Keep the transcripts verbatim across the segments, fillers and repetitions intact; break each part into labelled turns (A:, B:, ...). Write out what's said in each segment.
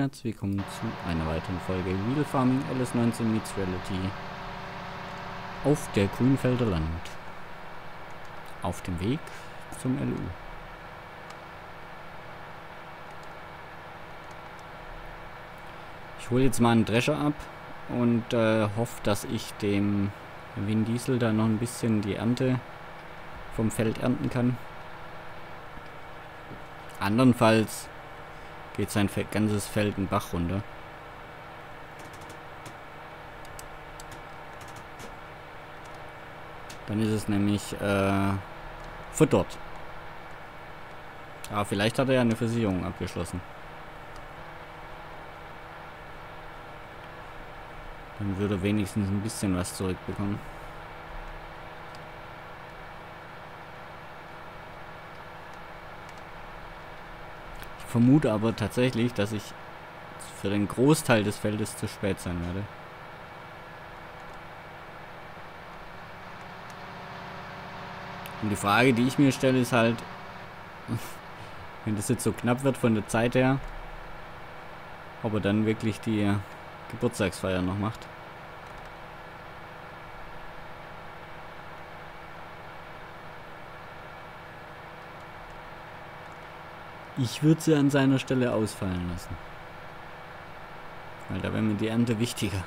A: herzlich willkommen zu einer weiteren Folge Real Farming L S neunzehn meets Reality auf der Grünfelder Land. Auf dem Weg zum L U. Ich hole jetzt mal einen Drescher ab und äh, hoffe, dass ich dem Vin Diesel da noch ein bisschen die Ernte vom Feld ernten kann. Andernfalls geht sein ganzes Feld den Bach runter. Dann ist es nämlich äh, verdorrt. Aber vielleicht hat er ja eine Versicherung abgeschlossen. Dann würde er wenigstens ein bisschen was zurückbekommen. Ich vermute aber tatsächlich, dass ich für den Großteil des Feldes zu spät sein werde. Und die Frage, die ich mir stelle, ist halt, wenn das jetzt so knapp wird von der Zeit her, ob er dann wirklich die Geburtstagsfeier noch macht. Ich würde sie an seiner Stelle ausfallen lassen. Weil da wäre mir die Ernte wichtiger.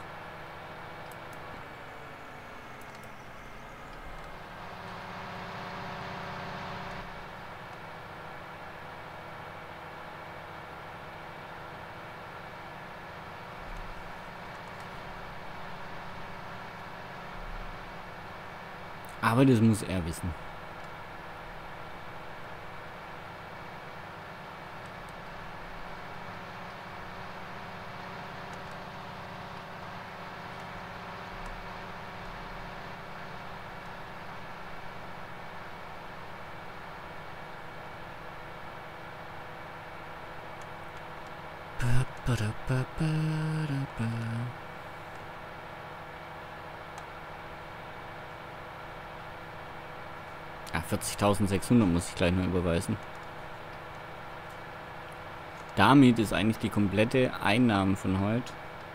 A: Aber das muss er wissen. Ah, vierzigtausendsechshundert muss ich gleich noch überweisen. Damit ist eigentlich die komplette Einnahme von heute.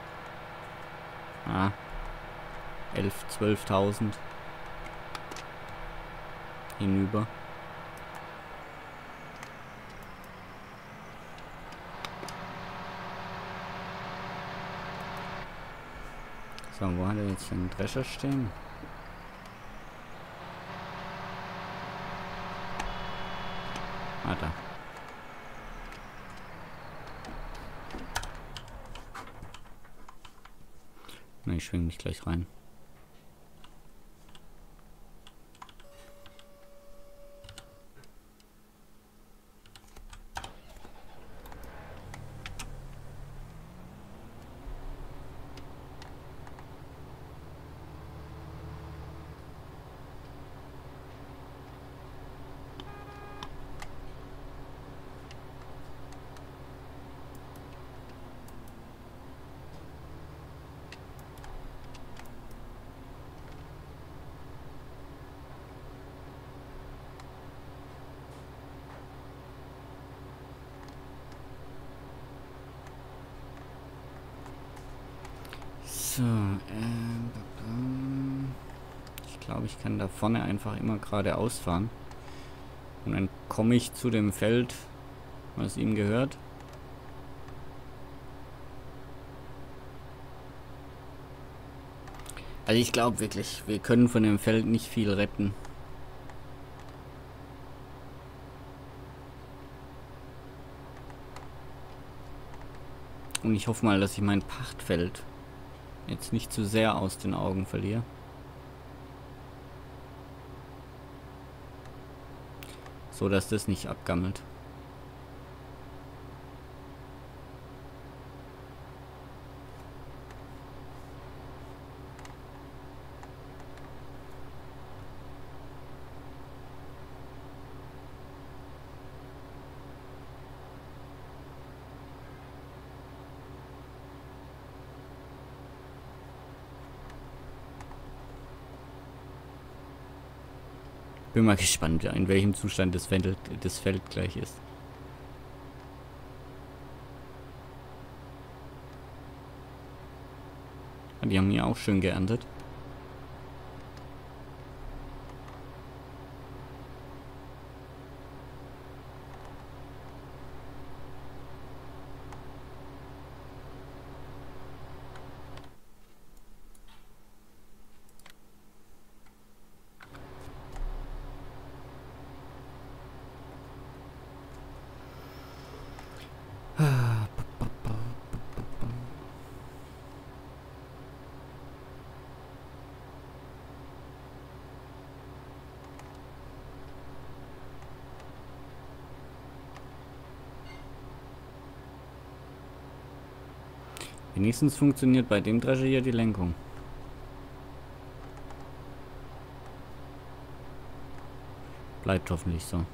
A: Ah, elf, zwölftausend hinüber. So, wo hat er jetzt den Drescher stehen? Ah, da. Na, ich schwinge mich gleich rein. So, ähm, ich glaube, ich kann da vorne einfach immer geradeaus fahren. Und dann komme ich zu dem Feld, was ihm gehört. Also ich glaube wirklich, wir können von dem Feld nicht viel retten. Und ich hoffe mal, dass ich mein Pachtfeld jetzt nicht zu sehr aus den Augen verliere. So dass das nicht abgammelt. Bin mal gespannt, in welchem Zustand das Feld, das Feld gleich ist. Die haben hier auch schön geerntet. Wenigstens funktioniert bei dem Drescher hier die Lenkung. Bleibt hoffentlich so.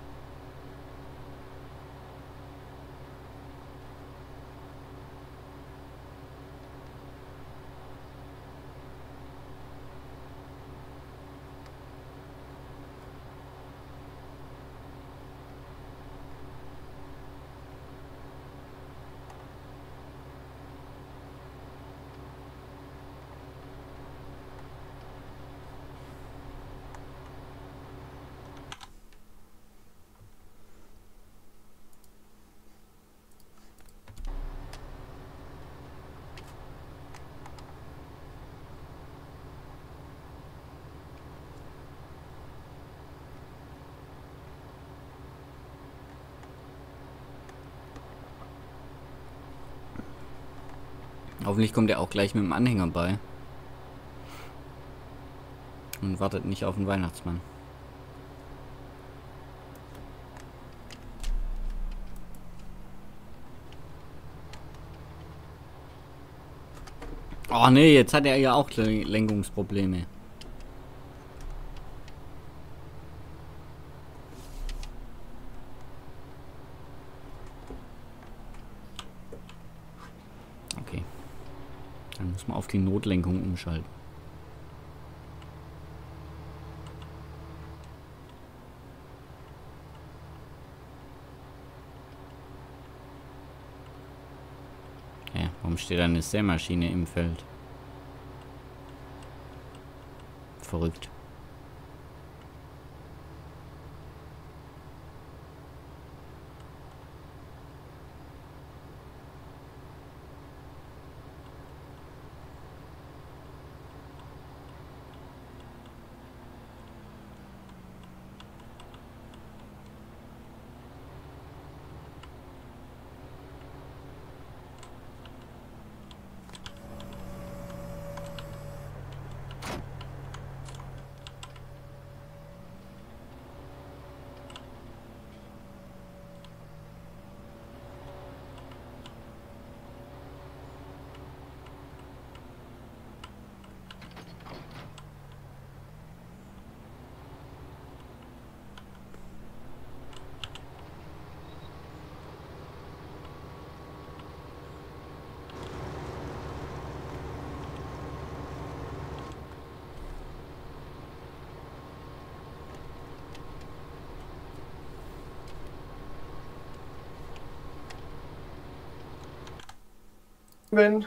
A: Hoffentlich kommt er auch gleich mit dem Anhänger bei. Und wartet nicht auf den Weihnachtsmann. Oh nee, jetzt hat er ja auch Lenkungsprobleme. Okay. Dann muss man auf die Notlenkung umschalten. Ja, warum steht da eine Sämaschine im Feld? Verrückt.
B: Bin.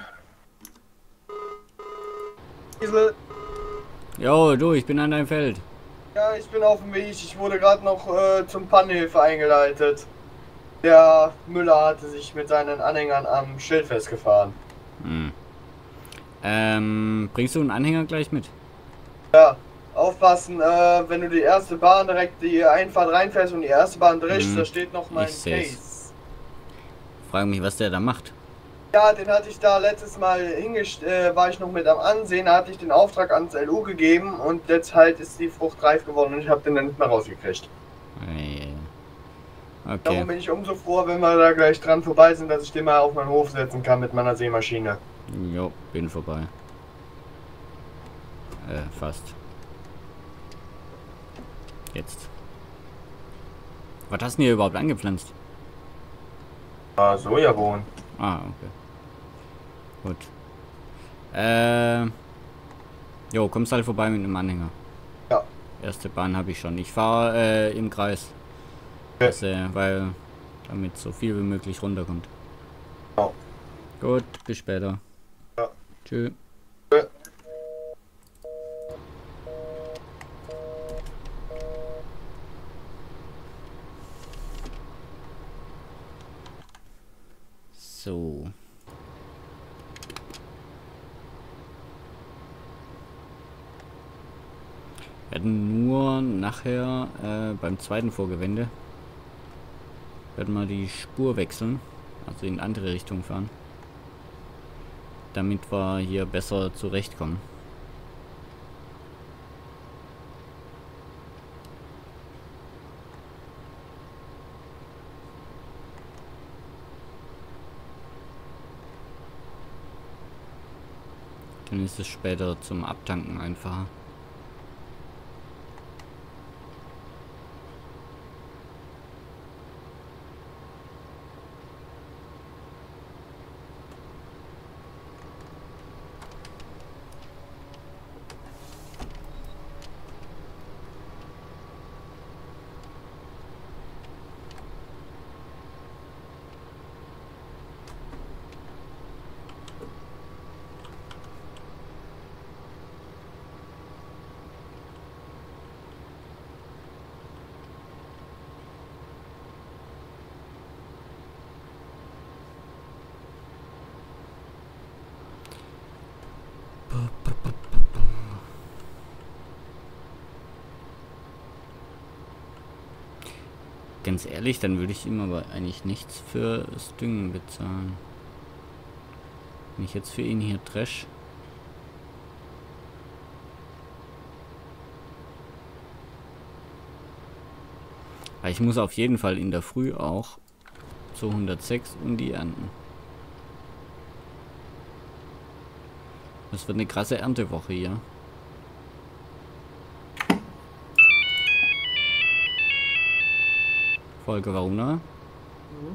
B: Diesel.
A: Jo, du, ich bin an deinem Feld.
B: Ja, ich bin auf dem Weg. Ich wurde gerade noch äh, zum Pannenhilfe eingeleitet. Der Müller hatte sich mit seinen Anhängern am Schild festgefahren.
A: Hm. Ähm, bringst du einen Anhänger gleich mit?
B: Ja, aufpassen, äh, wenn du die erste Bahn direkt die Einfahrt reinfährst und die erste Bahn brichst,
A: Hm.
B: da steht noch mein
A: Ich seh's.
B: Case.
A: Frage mich, was der da macht.
B: Ja, den hatte ich da letztes Mal hingestellt, äh, war ich noch mit am Ansehen, da hatte ich den Auftrag ans L U gegeben und jetzt halt ist die Frucht reif geworden und ich habe den dann nicht mehr rausgekriegt.
A: Okay.
B: Darum bin ich umso froh, wenn wir da gleich dran vorbei sind, dass ich den mal auf meinen Hof setzen kann mit meiner Sämaschine.
A: Jo, bin vorbei. Äh, fast. Jetzt. Was hast du denn hier überhaupt angepflanzt?
B: Ah, Sojabohnen.
A: Ah, okay. Gut. Äh. Jo, kommst halt vorbei mit einem Anhänger.
B: Ja.
A: Erste Bahn habe ich schon. Ich fahre äh, im Kreis.
B: Okay.
A: Das, äh, weil damit so viel wie möglich runterkommt.
B: Ja.
A: Gut, bis später.
B: Ja.
A: Tschüss. Werden nur nachher äh, beim zweiten Vorgewende werden wir die Spur wechseln, also in andere Richtung fahren, damit wir hier besser zurechtkommen. Dann ist es später zum Abtanken einfacher. Ganz ehrlich, dann würde ich ihm aber eigentlich nichts für das Düngen bezahlen. Wenn ich jetzt für ihn hier trash. Aber ich muss auf jeden Fall in der Früh auch zu hundertsechs und die ernten. Das wird eine krasse Erntewoche hier. Folge, warum da?
C: Mhm.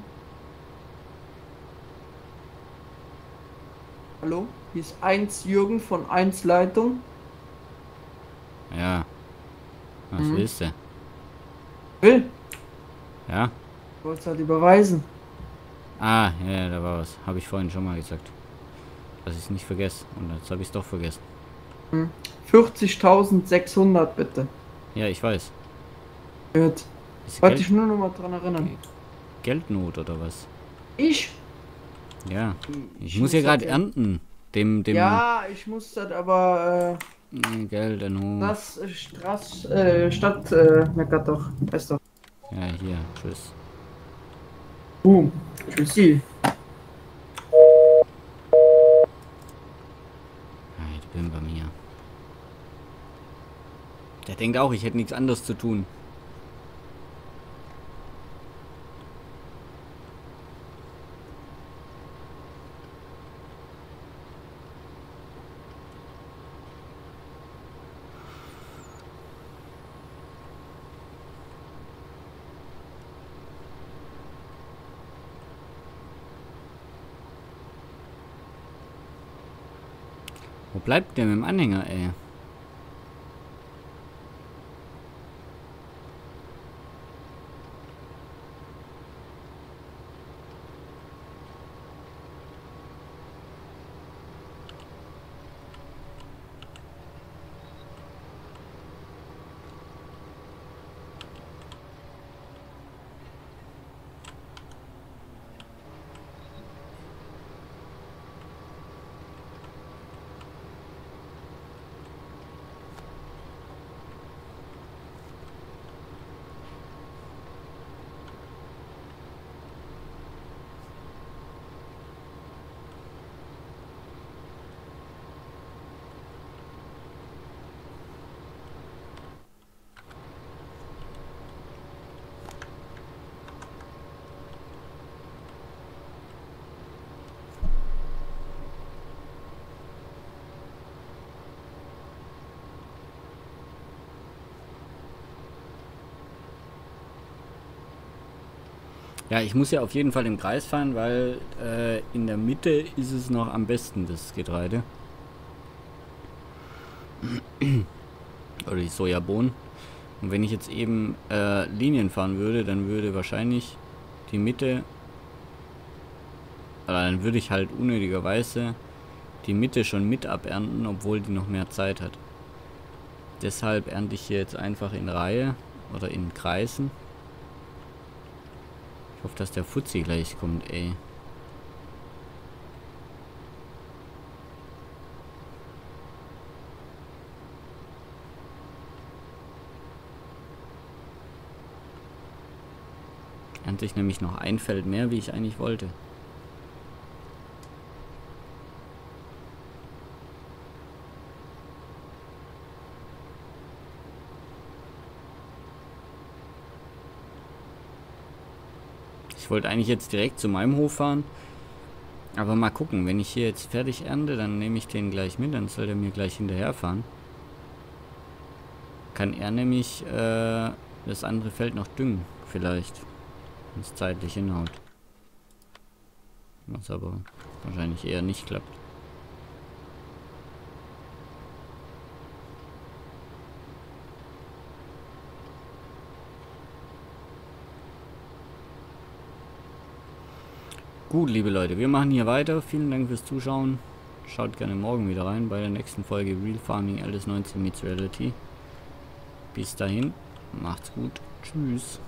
C: Hallo, hier ist eins Jürgen von eins Leitung.
A: Ja. Was
C: Mhm.
A: willst du?
C: Will,
A: Ja?
C: ich wollte es halt überweisen.
A: Ah, ja, da war was. Habe ich vorhin schon mal gesagt. Dass ich es nicht vergesse. Und jetzt habe ich es doch vergessen.
C: Mhm. vierzigtausendsechshundert bitte.
A: Ja, ich weiß.
C: Gut.
A: Ist
C: Wollte
A: Geld
C: ich nur noch mal dran erinnern.
A: Geldnot oder was?
C: Ich?
A: Ja. Ich muss hier
C: das
A: gerade
C: ja-
A: ernten. Dem, dem
C: Ja, ich muss das aber,
A: äh, Geldnot.
C: äh, das äh, Straß, äh, Stadt, äh, meckert doch. Weißt du.
A: Ja, hier. Tschüss.
C: Boom. Tschüssi.
A: Ah, ich bin bei mir. Der denkt auch, ich hätte nichts anderes zu tun. Wo bleibt der mit dem Anhänger, ey? Ja, ich muss ja auf jeden Fall im Kreis fahren, weil äh, in der Mitte ist es noch am besten, das Getreide. Oder die Sojabohnen. Und wenn ich jetzt eben äh, Linien fahren würde, dann würde wahrscheinlich die Mitte, oder dann würde ich halt unnötigerweise die Mitte schon mit abernten, obwohl die noch mehr Zeit hat. Deshalb ernte ich hier jetzt einfach in Reihe oder in Kreisen. Ich hoffe, dass der Fuzzi gleich kommt, ey. trennt sich nämlich noch ein Feld mehr, wie ich eigentlich wollte. Ich wollte eigentlich jetzt direkt zu meinem Hof fahren. Aber mal gucken, wenn ich hier jetzt fertig ernte, dann nehme ich den gleich mit, dann soll der mir gleich hinterherfahren. Kann er nämlich äh, das andere Feld noch düngen, vielleicht. Wenn es zeitlich hinhaut. Was aber wahrscheinlich eher nicht klappt. Gut, liebe Leute, wir machen hier weiter. Vielen Dank fürs Zuschauen. Schaut gerne morgen wieder rein bei der nächsten Folge Real Farming L S neunzehn meets Reality. Bis dahin, macht's gut. Tschüss.